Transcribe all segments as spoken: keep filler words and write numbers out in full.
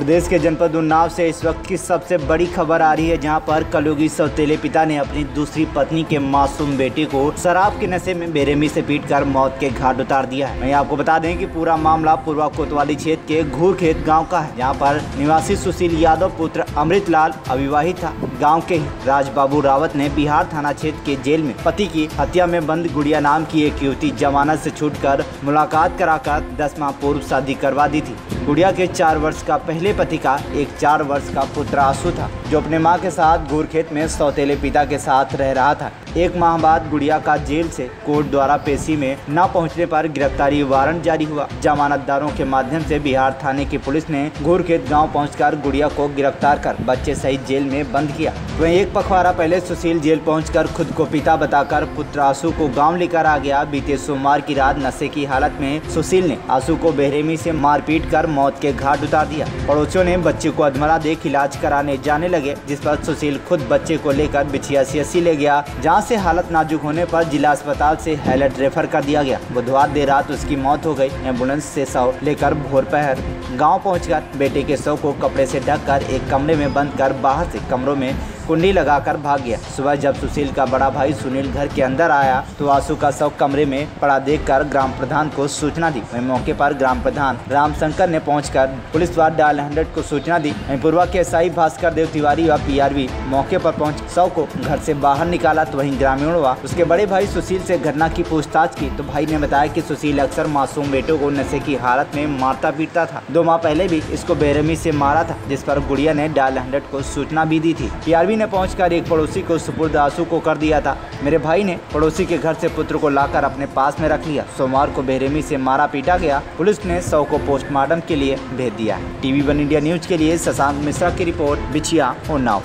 प्रदेश के जनपद उन्नाव से इस वक्त की सबसे बड़ी खबर आ रही है, जहां पर कलयुगी सौतेले पिता ने अपनी दूसरी पत्नी के मासूम बेटे को शराब के नशे में बेरहमी से पीटकर मौत के घाट उतार दिया है। वहीं आपको बता दें कि पूरा मामला पूर्वा कोतवाली क्षेत्र के घूरखेत गांव का है, जहां पर निवासी सुशील यादव पुत्र अमृतलाल अविवाहित था। गाँव के राजबाबू रावत ने बिहार थाना क्षेत्र के जेल में पति की हत्या में बंद गुड़िया नाम की एक युवती जमानत से छूटकर मुलाकात कराकर दस माह पूर्व शादी करवा दी थी। गुड़िया के चार वर्ष का पहले पति का एक चार वर्ष का पुत्र आशु था, जो अपने मां के साथ घूरखेत में सौतेले पिता के साथ रह रहा था। एक माह बाद गुड़िया का जेल से कोर्ट द्वारा पेशी में न पहुंचने पर गिरफ्तारी वारंट जारी हुआ। जमानतदारों के माध्यम से बिहार थाने की पुलिस ने घूरखेत गांव पहुंचकर गुड़िया को गिरफ्तार कर बच्चे सहित जेल में बंद किया। वहीं एक पखवाड़ा पहले सुशील जेल पहुंचकर खुद को पिता बताकर पुत्र आशु को गाँव लेकर आ गया। बीते सोमवार की रात नशे की हालत में सुशील ने आशु को बेरहमी से मारपीट कर मौत के घाट उतार दिया। पड़ोसियों ने बच्चे को अधमरा देख इलाज कराने जाने लगे, जिस पर सुशील खुद बच्चे को लेकर बिछिया सीएससी ले गया, जहां से हालत नाजुक होने पर जिला अस्पताल से हैलट रेफर कर दिया गया। बुधवार देर रात उसकी मौत हो गई। एम्बुलेंस से शव लेकर भोर पहर गाँव पहुँचकर बेटे के शव को कपड़े से ढककर एक कमरे में बंद कर बाहर से कमरों में कुंडी लगाकर भाग गया। सुबह जब सुशील का बड़ा भाई सुनील घर के अंदर आया तो आशु का शव कमरे में पड़ा देखकर ग्राम प्रधान को सूचना दी। वहीं मौके पर ग्राम प्रधान रामशंकर ने पहुंचकर पुलिस द्वारा डायल हंड्रेड को सूचना दी। वहीं पूर्वा के एसआई भास्कर देव तिवारी व पीआरवी मौके पर पहुंच शव को घर से बाहर निकाला। तो वहीं ग्रामीणों व उसके बड़े भाई सुशील से घटना की पूछताछ की तो भाई ने बताया कि सुशील अक्सर मासूम बेटों को नशे की हालत में मारता पीटता था। दो माह पहले भी इसको बेरहमी से मारा था, जिस पर गुड़िया ने डायल हंड्रेड को सूचना भी दी थी। पीआरवी ने पहुंचकर एक पड़ोसी को सुपुर्द आशु को कर दिया था। मेरे भाई ने पड़ोसी के घर से पुत्र को लाकर अपने पास में रख लिया। सोमवार को बेरहमी से मारा पीटा गया। पुलिस ने शव को पोस्टमार्टम के लिए भेज दिया है। टीवी वन इंडिया न्यूज के लिए शशांक मिश्रा की रिपोर्ट, बिछिया उन्नाव।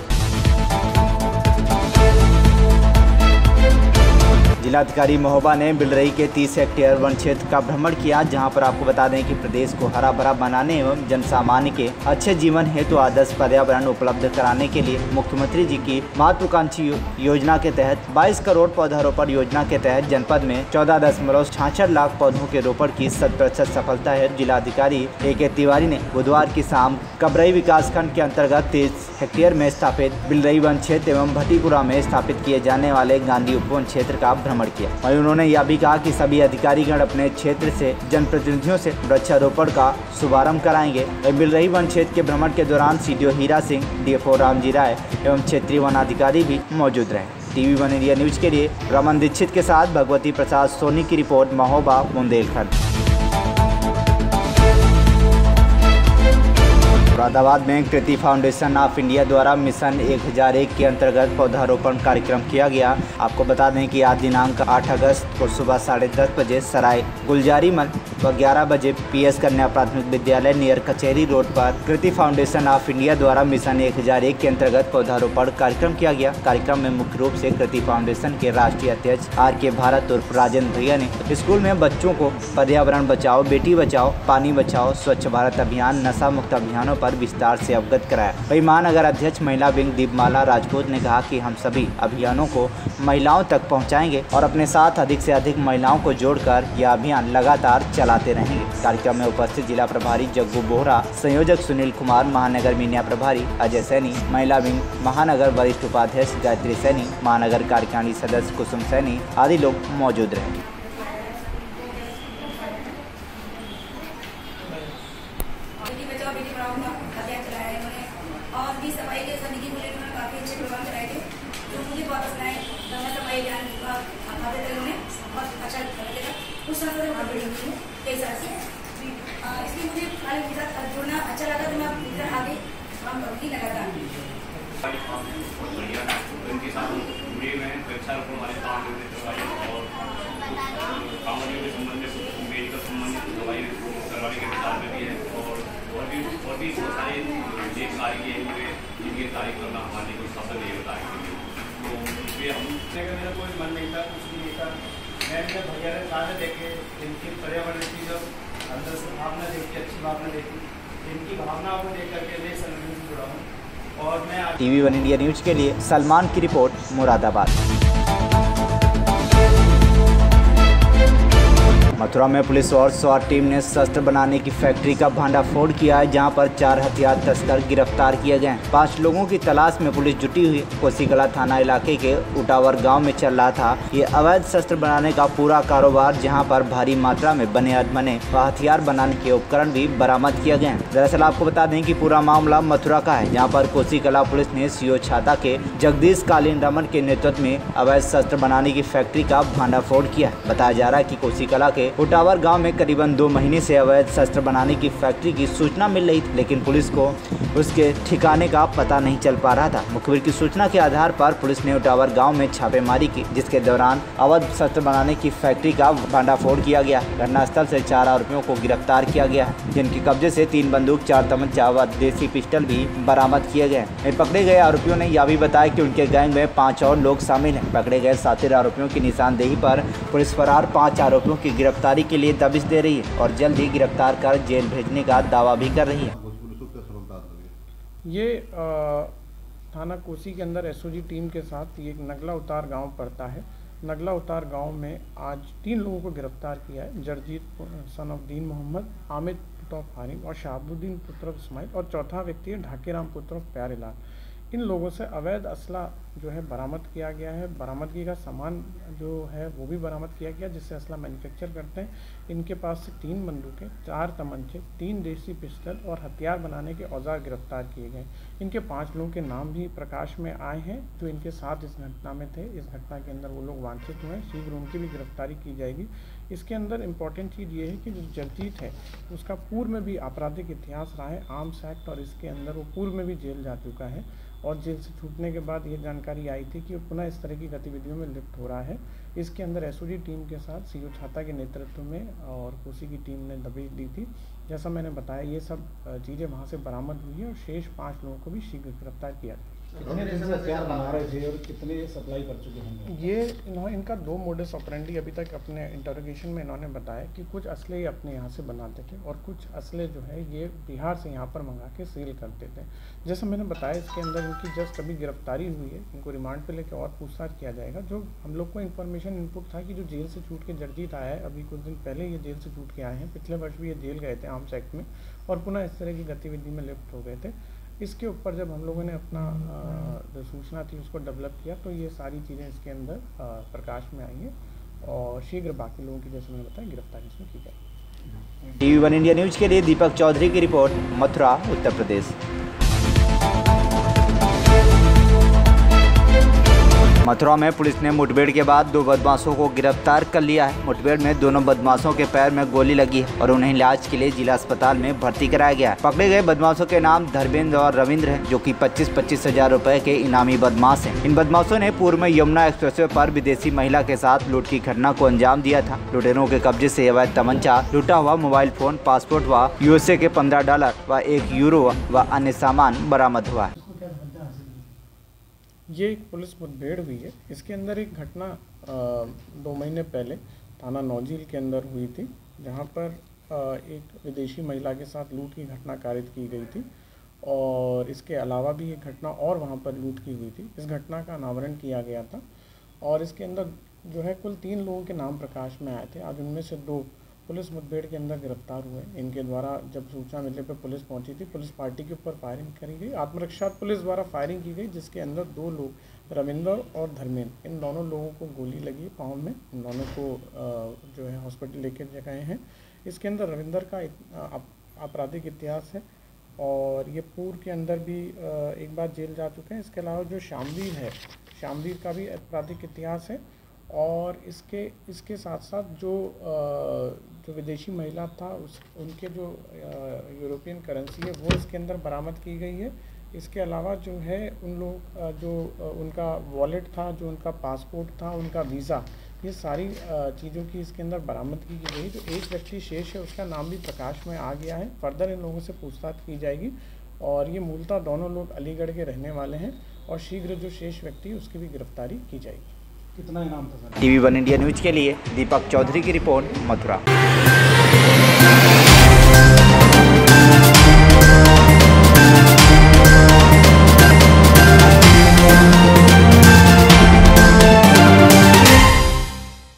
जिलाधिकारी महोबा ने बिलरई के तीस हेक्टेयर वन क्षेत्र का भ्रमण किया, जहां पर आपको बता दें कि प्रदेश को हरा भरा बनाने एवं जनसामान्य के अच्छे जीवन हेतु आदर्श पर्यावरण उपलब्ध कराने के लिए मुख्यमंत्री जी की महत्वाकांक्षी योजना के तहत बाईस करोड़ पौधारोपण योजना के तहत जनपद में चौदह दशमलव छाछठ लाख पौधों के रोपण की शत प्रतिशत सफलता है। जिलाधिकारी ए के तिवारी ने बुधवार की शाम कबरई विकासखंड के अंतर्गत तीस हेक्टेयर में स्थापित बिलरई वन क्षेत्र एवं भटीपुरा में स्थापित किए जाने वाले गांधी उपवन क्षेत्र का भ्रमण किया। वहीं उन्होंने यह भी कहा कि सभी अधिकारीगण अपने क्षेत्र से जनप्रतिनिधियों से वृक्षारोपण का शुभारंभ कराएंगे। बिलरई वन क्षेत्र के भ्रमण के दौरान सीडीओ हीरा सिंह, डीएफओ रामजी राय एवं क्षेत्रीय वन अधिकारी भी मौजूद रहे। टीवी वन इंडिया न्यूज के लिए रमन दीक्षित के साथ भगवती प्रसाद सोनी की रिपोर्ट, महोबा बुंदेलखंड। मुरादाबाद में कृति फाउंडेशन ऑफ इंडिया द्वारा मिशन एक हज़ार एक के अंतर्गत पौधारोपण कार्यक्रम किया गया। आपको बता दें कि आज दिनांक आठ अगस्त को सुबह साढ़े दस बजे सराय गुलजारी मल व ग्यारह बजे पीएस कन्या प्राथमिक विद्यालय नियर कचहरी रोड पर कृति फाउंडेशन ऑफ इंडिया द्वारा मिशन एक हज़ार एक के अंतर्गत पौधारोपण कार्यक्रम किया गया। कार्यक्रम में मुख्य रूप से कृति फाउंडेशन के राष्ट्रीय अध्यक्ष आर के भारत उर्फ राजेंद्र भैया ने स्कूल में बच्चों को पर्यावरण बचाओ, बेटी बचाओ, पानी बचाओ, स्वच्छ भारत अभियान, नशा मुक्त अभियानों पर विस्तार से अवगत कराया। वहीं महानगर अध्यक्ष महिला विंग दीपमाला राजपूत ने कहा कि हम सभी अभियानों को महिलाओं तक पहुंचाएंगे और अपने साथ अधिक से अधिक महिलाओं को जोड़कर यह अभियान लगातार चलाते रहेंगे। कार्यक्रम में उपस्थित जिला प्रभारी जग्गू बोहरा, संयोजक सुनील कुमार, महानगर मीडिया प्रभारी अजय सैनी, महिला विंग महानगर वरिष्ठ उपाध्यक्ष गायत्री सैनी, महानगर कार्यकारिणी सदस्य कुसुम सैनी आदि लोग मौजूद रहे। और भी सफाई के समिति को लेकर काफी अच्छे प्रोग्राम कराए थे, जो मुझे बहुत पसंद आए। गंगा सफाई अभियान आते थे उन्होंने बहुत अच्छा लगेगा। कुछ समय से वहाँ बैठी हुई हूँ कई साल से, इसलिए मुझे खाली मेरे साथ जुड़ना अच्छा लगा, तो मैं इधर आगे काम करूँगी लगातार। मेडिकल संबंधित दवाई करवाने के विचार में भी है और भी और भी बहुत सारे ये कार्य किए हुए जिनके कार्य करना हमारे को सबसे नहीं होता है। तो इसलिए हम मेरा कोई मन नहीं था, कुछ नहीं था। मैं जब भैया ने कहा देखे इनकी पर्यावरण की जब अंदर से भावना देखी, अच्छी भावना देखी, इनकी भावनाओं को देख करके मैं संगठन से जुड़ा हूँ। और मैं टीवी वन इंडिया न्यूज के लिए सलमान की रिपोर्ट, मुरादाबाद। मथुरा में पुलिस और स्वाट टीम ने शस्त्र बनाने की फैक्ट्री का भांडाफोड़ किया है, जहां पर चार हथियार तस्कर गिरफ्तार किए गए हैं। पाँच लोगों की तलाश में पुलिस जुटी हुई। कोसीकला थाना इलाके के उटावर गांव में चल रहा था ये अवैध शस्त्र बनाने का पूरा कारोबार, जहां पर भारी मात्रा में बने अधमने व हथियार बनाने के उपकरण भी बरामद किए गए हैं। दरअसल आपको बता दें कि पूरा मामला मथुरा का है, जहाँ पर कोसीकला पुलिस ने सीओ छाता के जगदीश कालीन रमन के नेतृत्व में अवैध शस्त्र बनाने की फैक्ट्री का भांडाफोड़ किया है। बताया जा रहा है कि कोसीकला के उटावर गांव में करीबन दो महीने से अवैध शस्त्र बनाने की फैक्ट्री की सूचना मिल रही थी, लेकिन पुलिस को उसके ठिकाने का पता नहीं चल पा रहा था। मुखबिर की सूचना के आधार पर पुलिस ने उटावर गांव में छापेमारी की, जिसके दौरान अवैध शस्त्र बनाने की फैक्ट्री का भांडाफोड़ किया गया। घटनास्थल से चार आरोपियों को गिरफ्तार किया गया है, जिनके कब्जे से तीन बंदूक, चार तमंचा व देसी पिस्टल भी बरामद किए गए। पकड़े गए आरोपियों ने यह भी बताया कि उनके गैंग में पाँच और लोग शामिल हैं। पकड़े गए सात आरोपियों की निशानदेही पर पुलिस फरार पाँच आरोपियों की गिरफ्तारी के लिए दबिश दे रही है और जल्द ही गिरफ्तार कर जेल भेजने का दावा भी कर रही है। ये आ, थाना कोसी के अंदर एसओजी टीम के साथ ये नगला उतार गांव पड़ता है। नगला उतार गांव में आज तीन लोगों को गिरफ्तार किया है। जरजीत सन ऑफ दीन मोहम्मद, आमिद पुत्र ऑफ हारिम और शहाबुद्दीन पुत्र ऑफ इस्माइल, और चौथा व्यक्ति है ढाकेराम पुत्र ऑफ प्यारेलाल। इन लोगों से अवैध असला जो है बरामद किया गया है। बरामदगी का सामान जो है वो भी बरामद किया गया, जिससे असला मैन्युफैक्चर करते हैं। इनके पास से तीन बंदूकें, चार तमंचे, तीन देसी पिस्टल और हथियार बनाने के औजार गिरफ्तार किए गए। इनके पांच लोगों के नाम भी प्रकाश में आए हैं, जो इनके साथ इस घटना में थे। इस घटना के अंदर वो लोग वांछित हुए हैं। शीघ्र उनकी भी गिरफ्तारी की जाएगी। इसके अंदर इम्पॉर्टेंट चीज़ ये है कि जो जगजीत है उसका पूर्व में भी आपराधिक इतिहास रहा है, आर्म्स एक्ट, और इसके अंदर वो पूर्व में भी जेल जा चुका है। और जेल से छूटने के बाद ये जानकारी आई थी कि वो पुनः इस तरह की गतिविधियों में लिप्त हो रहा है। इसके अंदर एसओजी टीम के साथ सीओ छाता के नेतृत्व में और कोसी की टीम ने दबिश दी थी। जैसा मैंने बताया, ये सब चीज़ें वहाँ से बरामद हुई है और शेष पाँच लोगों को भी शीघ्र गिरफ्तार किया गया। कितने दिन से हथियार बना रहे थे और कितने सप्लाई कर चुके हैं? ये इन्होंने इनका दो मोडस ऑपरेंडी अभी तक अपने इंटरोगेशन में इन्होंने बताया कि कुछ असले ये अपने यहाँ से बनाते थे और कुछ असले जो है ये बिहार से यहाँ पर मंगा के सेल करते थे। जैसा मैंने बताया, इसके अंदर इनकी जस्ट अभी गिरफ्तारी हुई है। इनको रिमांड पे लेकर और पूछताछ किया जाएगा। जो हम लोग को इन्फॉर्मेशन इनपुट था कि जो जेल से छूट के जगजीत आया है, अभी कुछ दिन पहले ये जेल से छूट के आए हैं। पिछले वर्ष भी ये जेल गए थे आर्म्स एक्ट में और पुनः इस तरह की गतिविधि में लिप्त हो गए थे। इसके ऊपर जब हम लोगों ने अपना जो सूचना थी उसको डेवलप किया, तो ये सारी चीज़ें इसके अंदर प्रकाश में आई हैं और शीघ्र बाकी लोगों की, जैसे मैंने बताया, गिरफ्तारी इसमें की जाएगी। टीवी वन इंडिया न्यूज के लिए दीपक चौधरी की रिपोर्ट, मथुरा, उत्तर प्रदेश। मथुरा में पुलिस ने मुठभेड़ के बाद दो बदमाशों को गिरफ्तार कर लिया है। मुठभेड़ में दोनों बदमाशों के पैर में गोली लगी है और उन्हें इलाज के लिए जिला अस्पताल में भर्ती कराया गया है। पकड़े गए बदमाशों के नाम धर्मेंद्र और रविंद्र हैं, जो कि पच्चीस पच्चीस हजार रुपए के इनामी बदमाश हैं। इन बदमाशों ने पूर्व में यमुना एक्सप्रेसवे पर विदेशी महिला के साथ लूट की घटना को अंजाम दिया था। लुटेरों के कब्जे से अवैध तमंचा, लूटा हुआ मोबाइल फोन, पासपोर्ट व यूएसए के पंद्रह डॉलर व एक यूरो व अन्य सामान बरामद हुआ है। ये एक पुलिस मुठभेड़ हुई है। इसके अंदर एक घटना दो महीने पहले थाना नौजील के अंदर हुई थी, जहाँ पर आ, एक विदेशी महिला के साथ लूट की घटना कारित की गई थी और इसके अलावा भी एक घटना और वहाँ पर लूट की हुई थी। इस घटना का अनावरण किया गया था और इसके अंदर जो है कुल तीन लोगों के नाम प्रकाश में आए थे। आज उनमें से दो पुलिस मुठभेड़ के अंदर गिरफ्तार हुए। इनके द्वारा जब सूचना मिलने पर पुलिस पहुंची थी, पुलिस पार्टी के ऊपर फायरिंग करी गई। आत्मरक्षा पुलिस द्वारा फायरिंग की गई, जिसके अंदर दो लोग, रविंदर और धर्मेंद्र, इन दोनों लोगों को गोली लगी पाँव में। इन दोनों को जो है हॉस्पिटल लेके गए हैं। इसके अंदर रविंदर का आपराधिक इतिहास है और ये पूर्व के अंदर भी एक बार जेल जा चुके हैं। इसके अलावा जो शामवीर है, शामवीर का भी आपराधिक इतिहास है और इसके इसके साथ साथ जो जो विदेशी महिला था उस उनके जो यूरोपियन करेंसी है वो इसके अंदर बरामद की गई है। इसके अलावा जो है उन लोग जो उनका वॉलेट था, जो उनका पासपोर्ट था, उनका वीज़ा, ये सारी चीज़ों की इसके अंदर बरामदगी की गई। जो एक व्यक्ति शेष है उसका नाम भी प्रकाश में आ गया है। फर्दर इन लोगों से पूछताछ की जाएगी और ये मूलतः दोनों लोग अलीगढ़ के रहने वाले हैं और शीघ्र जो शेष व्यक्ति उसकी भी गिरफ्तारी की जाएगी। कितना इनाम था sir? TV one India news के लिए दीपक चौधरी की रिपोर्ट, मथुरा।